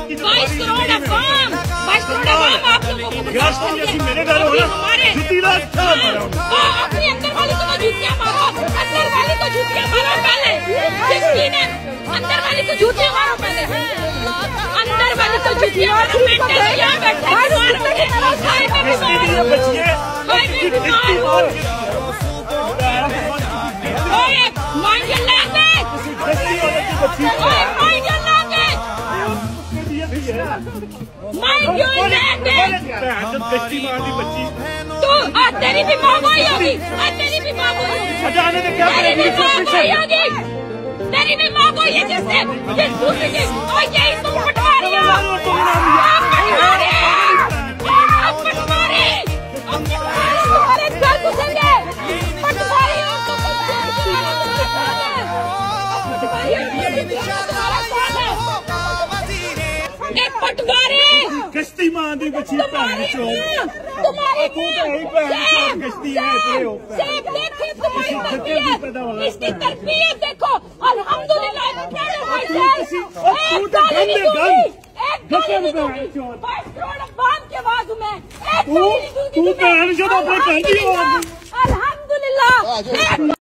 22 करोड़ अवाम आप लोगों को मेरे घर हो अपनी अंदर वाली को जूतियां मारो, अंदर वाली को जूतियां मारो पहले, अंदर वाली को जूतियां मारो पहले, अंदर वाली को जूतियां मारो। तेरी भी माँ वही होगी, तेरी भी माँ वही होगी, तेरी भी माँ वही है जिससे जिस दूसरे की और यही तुम पटवारी हो, आप पटवारी तुम्हारे घर घुसेंगे, पटवारी हो एक पटवारी कश्ती मां दी बच्ची भैन चोद तुम्हारी कश्ती इसकी तरबियत देखो अल्हम्दुलिल्लाह। तू